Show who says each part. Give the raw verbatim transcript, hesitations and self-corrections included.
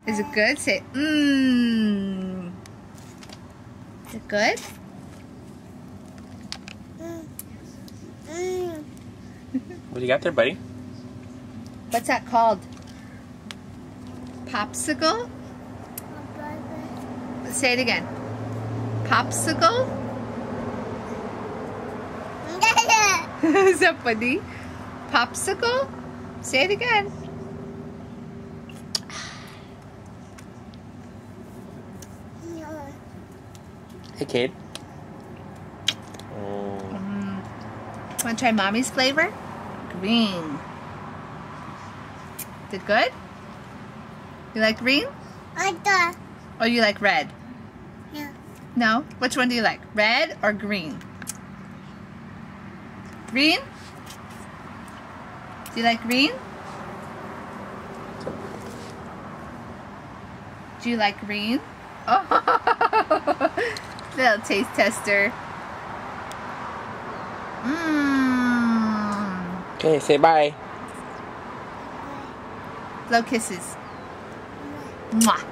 Speaker 1: Is it good? Say, mmm. Is it good?
Speaker 2: What do you got there, buddy?
Speaker 1: What's that called? Popsicle? Say it again. Popsicle? Is that funny? Popsicle? Say it again.
Speaker 2: Hey, kid.
Speaker 1: Mm. Want to try mommy's flavor? Green. Is it good? You like green?
Speaker 3: I got.
Speaker 1: Or you like red?
Speaker 3: No.
Speaker 1: No? Which one do you like? Red or green? Green? Do you like green? Do you like green? Oh, little taste tester. Mmm.
Speaker 2: Okay, say bye.
Speaker 1: Blow kisses. Mwah.